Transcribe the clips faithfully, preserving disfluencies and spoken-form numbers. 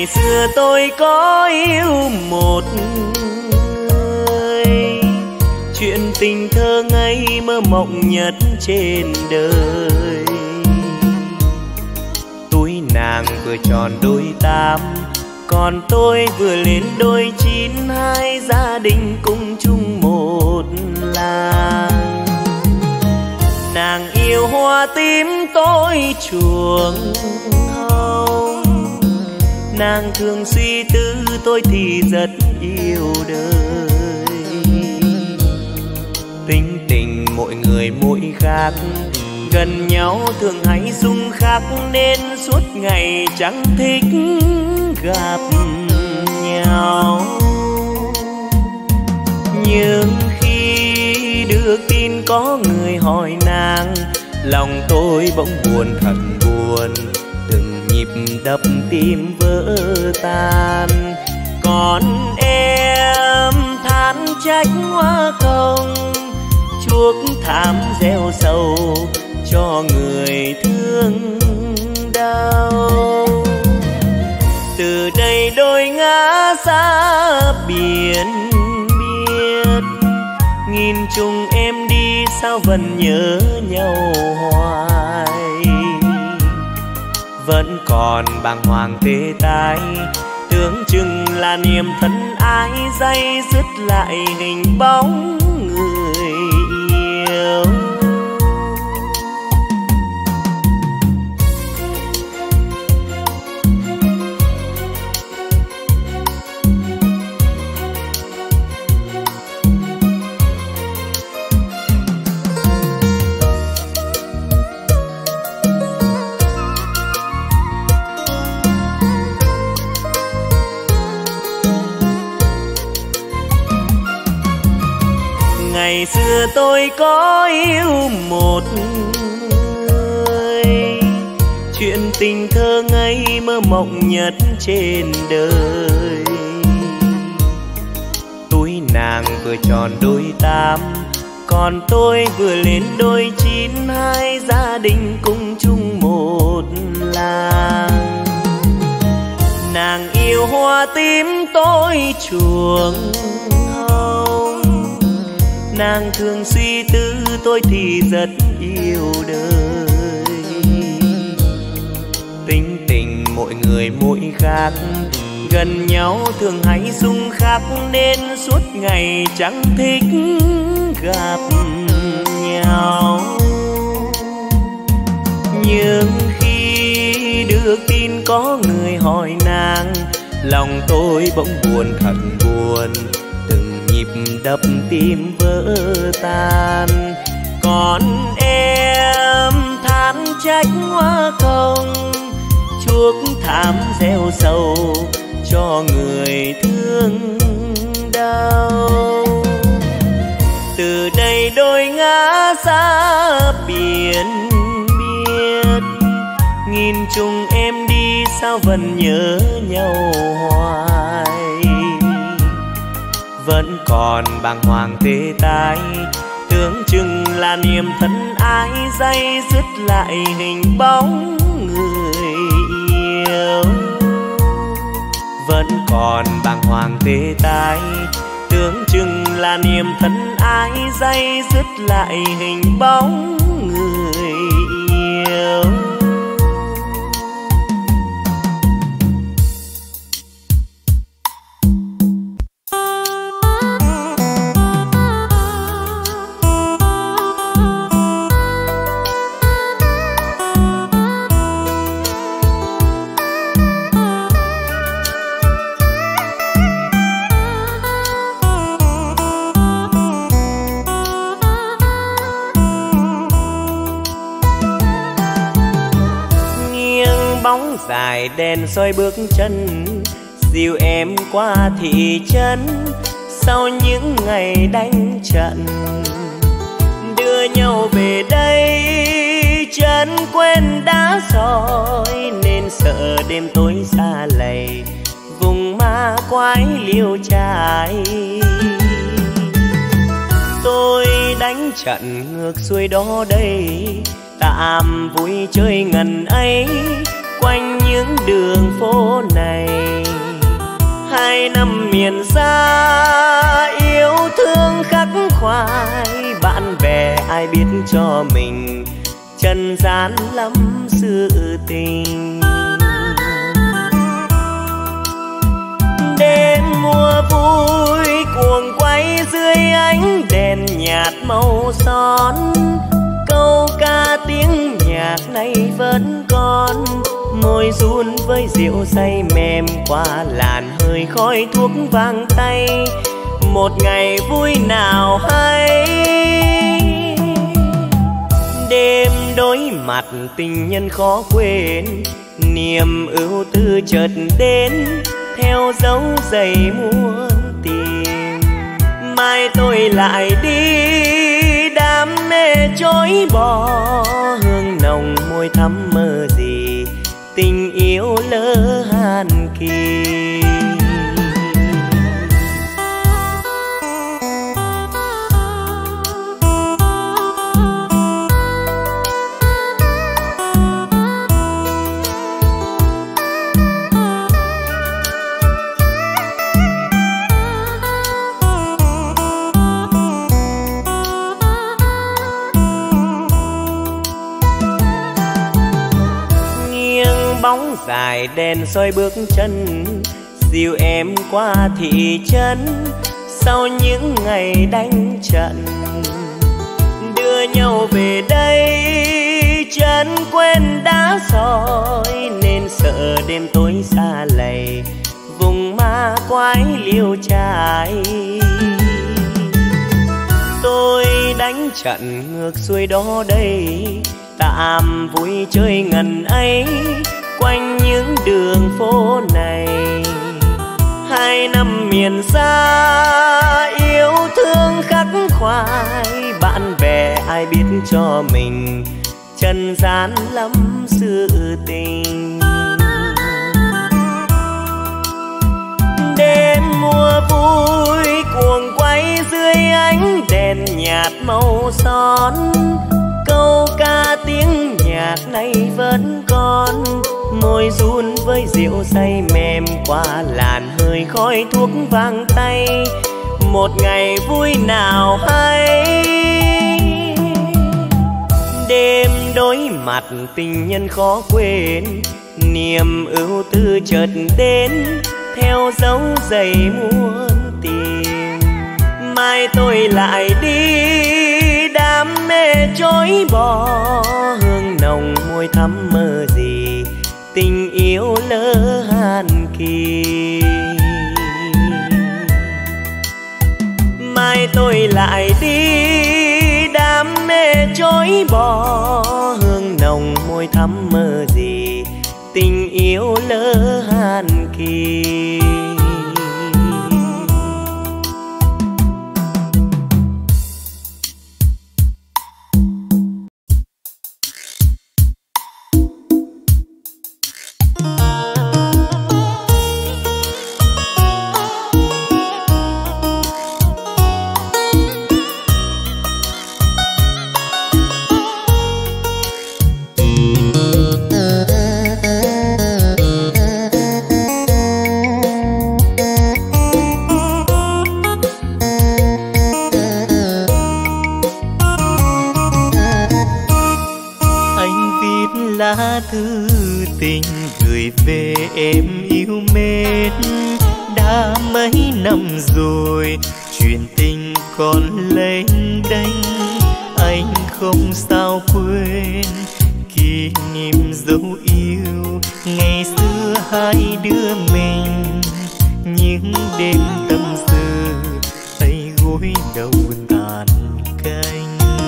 Ngày xưa tôi có yêu một người, chuyện tình thơ ngây mơ mộng nhất trên đời. Tuổi nàng vừa tròn đôi tám, còn tôi vừa lên đôi chín, hai gia đình cùng chung một làng. Nàng yêu hoa tím, tôi chuông hồng. Nàng thường suy tư, tôi thì rất yêu đời. Tính tình mỗi người mỗi khác, gần nhau thường hay xung khắc, nên suốt ngày chẳng thích gặp nhau. Nhưng khi được tin có người hỏi nàng, lòng tôi bỗng buồn thật buồn, từng nhịp đập tim vỡ tan. Còn em than trách hoa không, chuốc thảm gieo sầu cho người thương đau. Từ đây đôi ngã xa biển biệt, nghìn trùng em đi sao vẫn nhớ nhau hoài. Vẫn còn bàng hoàng tê tái, tưởng chừng là niềm thân ái, day dứt lại hình bóng người yêu. Ngày xưa tôi có yêu một người, chuyện tình thơ ngây mơ mộng nhất trên đời. Tuổi nàng vừa tròn đôi tám, còn tôi vừa lên đôi chín, hai gia đình cùng chung một làng. Nàng yêu hoa tím, tôi chuông hồng. Nàng thường suy tư, tôi thì rất yêu đời. Tính tình mỗi người mỗi khác, gần nhau thường hay xung khắc, nên suốt ngày chẳng thích gặp nhau. Nhưng khi được tin có người hỏi nàng, lòng tôi bỗng buồn thật buồn, từng nhịp đập tim vỡ tan. Còn em than trách hoa không, chuốc thảm gieo sầu cho người thương đau. Từ đây đôi ngã xa biển biệt, nghìn trùng em đi sao vẫn nhớ nhau hoài. Vẫn còn bàng hoàng tê tái, tưởng chừng là niềm thân ái, day dứt lại hình bóng người yêu. Vẫn còn bàng hoàng tê tái, tưởng chừng là niềm thân ái, day dứt lại hình bóng người yêu. Dài đèn soi bước chân, dìu em qua thị trấn. Sau những ngày đánh trận, đưa nhau về đây, chân quên đã soi, nên sợ đêm tối xa lầy, vùng ma quái liêu trai. Tôi đánh trận ngược xuôi đó đây, tạm vui chơi ngần ấy. quanh những đường phố này. Hai năm miền xa yêu thương khắc khoải, bạn bè ai biết cho mình trần gian lắm sự tình. Đêm mùa vui cuồng quay dưới ánh đèn nhạt màu son, câu ca tiếng nhạc này vẫn còn, môi run với rượu say mềm qua làn hơi khói thuốc vang tay. Một ngày vui nào hay, đêm đối mặt tình nhân khó quên, niềm ưu tư chợt đến theo dấu giày muôn tìm. Mai tôi lại đi đam mê chối bỏ, hương nồng môi thắm mơ gì tình yêu lỡ han kỳ. Bóng dài đèn soi bước chân, dìu em qua thị trấn. Sau những ngày đánh trận, đưa nhau về đây, chân quên đã soi nên sợ đêm tối xa lầy, vùng ma quái liêu trai. Tôi đánh trận ngược xuôi đó đây, tạm vui chơi ngần ấy quanh những đường phố này. Hai năm miền xa yêu thương khắc khoải, bạn bè ai biết cho mình trần gian lắm sự tình. Đêm mùa vui cuồng quay dưới ánh đèn nhạt màu son, câu ca tiếng nhạc này vẫn còn, môi run với rượu say mềm qua làn hơi khói thuốc vang tay. Một ngày vui nào hay, đêm đối mặt tình nhân khó quên, niềm ưu tư chợt đến theo dấu giày muôn tìm. Mai tôi lại đi đam mê chối bỏ, hương nồng môi thắm mơ gì tình yêu lỡ han kỳ. Mai tôi lại đi đam mê chối bỏ, hương nồng môi thắm mơ gì tình yêu lỡ han kỳ. Thư tình gửi về em yêu mến, đã mấy năm rồi chuyện tình còn lênh đênh. Anh không sao quên kỷ niệm dấu yêu ngày xưa hai đứa mình, những đêm tâm sự tay gối đầu tàn canh.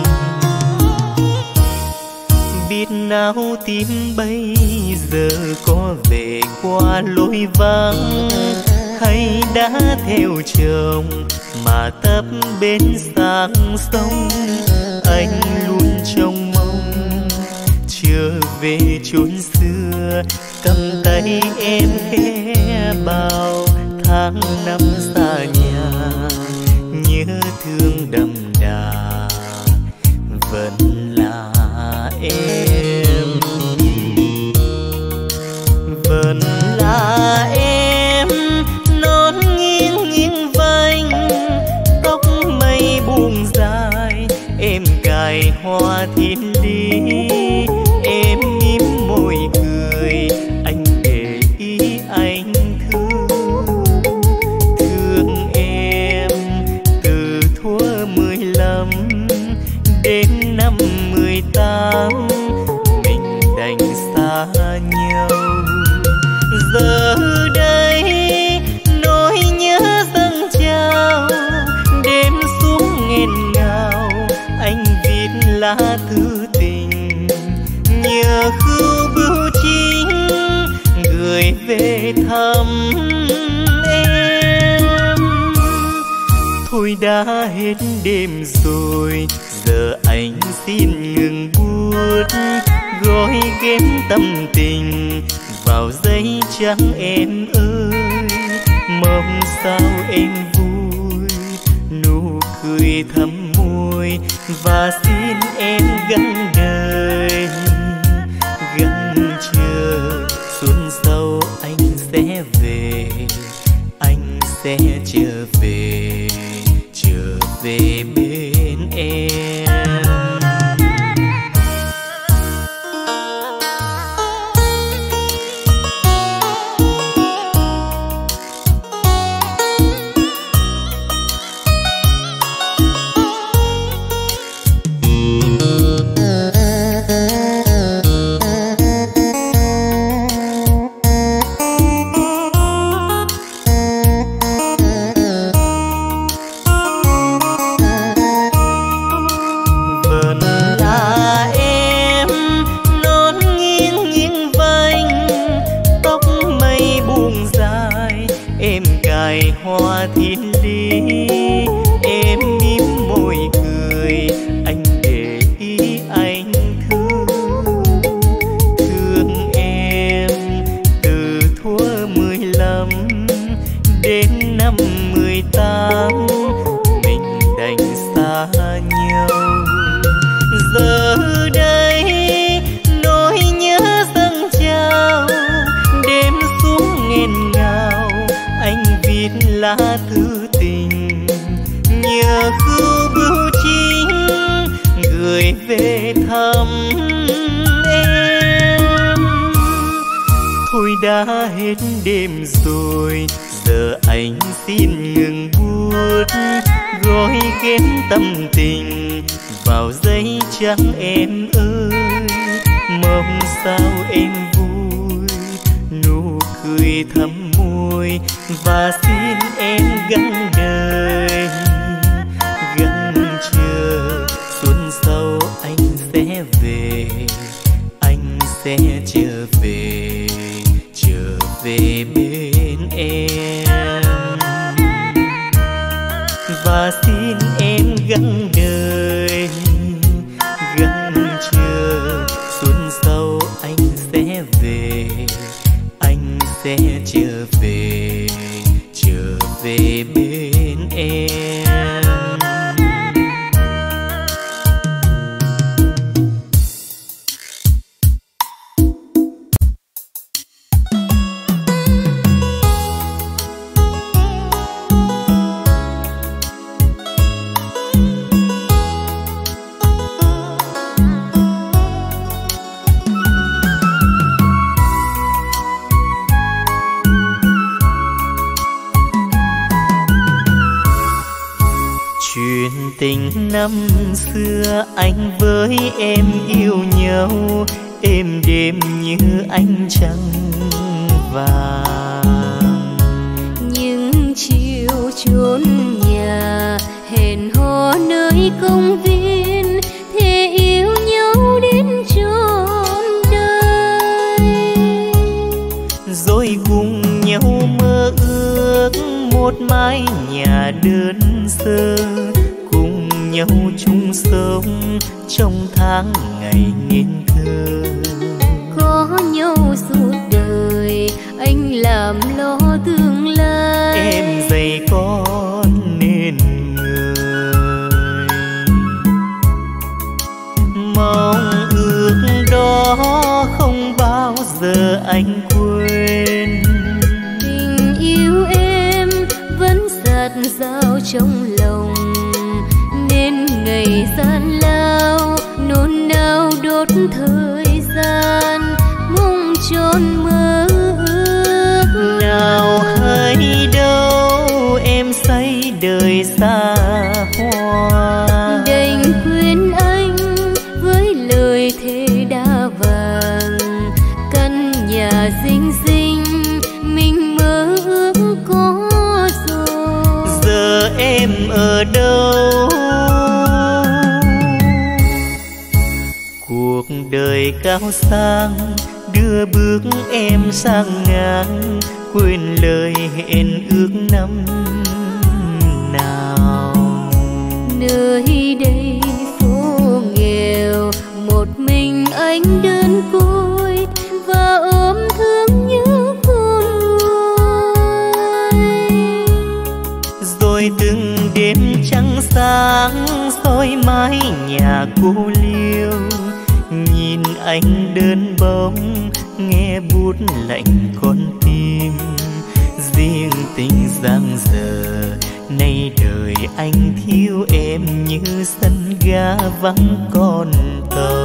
Biết nào tim bây giờ có về qua lối vắng, hay đã theo chồng mà tấp bên sang sông. Anh luôn trông mong trở về chốn xưa, cầm tay em khẽ bao tháng năm xa nhà, nhớ thương đậm đà vẫn là em. Thôi đã hết đêm rồi, giờ anh xin ngừng buốt, gói ghém tâm tình vào giấy trắng em ơi. Mong sao em vui, nụ cười thắm môi, và xin em gắng đời gắng chờ. Xuân sau anh sẽ về, anh sẽ trở về, trở về bên em. Hoa thiên lý em mím môi cười, anh để ý anh thương thương em. Từ thuở mười lăm đến năm mười tám mình đành xa nhau. Giờ đây nỗi nhớ dâng trào, đêm xuống nghẹn ngào anh viết lá thư tình, nhờ khưu bưu chính gửi về thăm em. Thôi đã hết đêm rồi, giờ anh xin ngừng buốt, gói ghém tâm tình vào giấy trắng em ơi. Mong sao em vui, nụ cười thắm môi, và xin em gắng đời gắng chờ. Xuân sau anh sẽ về, anh sẽ trở về, trở về bên em. Và xin em gắng đời gắng chờ. Xuân sau anh sẽ về, anh sẽ trở về, trở về bên em. Chuyện tình năm xưa anh với em yêu nhau, êm đêm như ánh trăng vàng. Những chiều chốn nhà hẹn hò nơi công viên, thề yêu nhau đến trọn đời. Rồi cùng nhau mơ ước một mái nhà đơn sơ, cùng nhau chung sống trong tháng ngày niên thơ. Có nhau suốt đời, anh làm lo tương lai, em dạy con nên người. Mong ước đó không bao giờ anh quên. Tình yêu em vẫn dạt dao trong lòng, nên ngày gian lao nôn nao đốt thời gian, mong tròn mơ ước. Nào hay đâu em say đời xa hoa, đành quên anh với lời thề đã vàng. Căn nhà dinh dinh mình mơ ước có rồi, giờ em ở đâu? Cuộc đời cao sang đưa bước em sang ngang, quên lời hẹn ước năm nào. Rồi từng đêm trăng sáng soi mái nhà cô liêu, nhìn anh đơn bóng nghe buốt lạnh con tim. Riêng tình giang giờ nay đời anh thiếu em như sân ga vắng con tàu.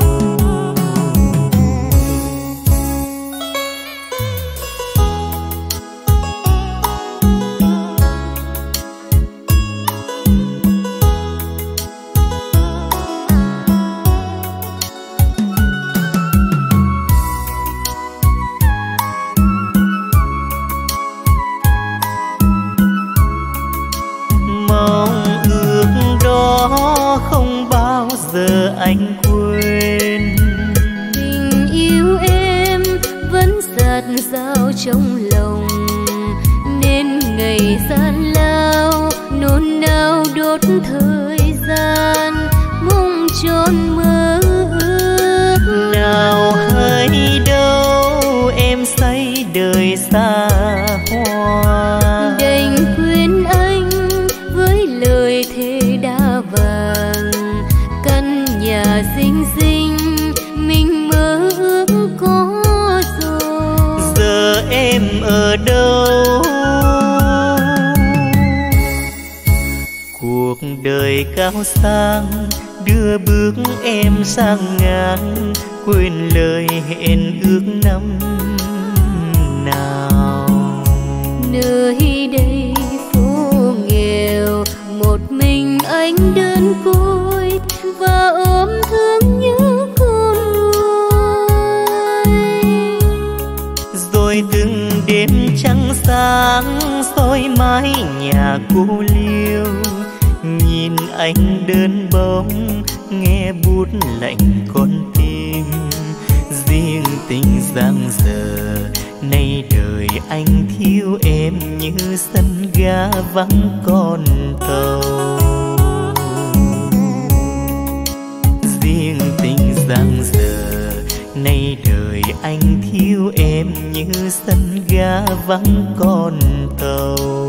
Không bao giờ anh quên, tình yêu em vẫn dạt dao trong lòng, nên ngày gian lao nôn nao đốt thời gian mong tròn mơ ước. Nào hay đâu em say đời xa hoa, đành quên anh với lời thề đã vàng. Căn nhà xinh xinh mình mơ ước có rồi, giờ em ở đâu? Cuộc đời cao sang đưa bước em sang ngang, quên lời hẹn ước năm nào. Nơi đây phố nghèo một mình anh đơn côi và ôm thương nhớ con người. Rồi từng đêm trăng sáng soi mái nhà cô liêu, nhìn anh đơn bóng nghe buốt lạnh con tim. Riêng tình giang giờ nay đời anh thiếu em như sân ga vắng con tàu. Riêng tình giang giờ nay đời anh thiếu em như sân ga vắng con tàu.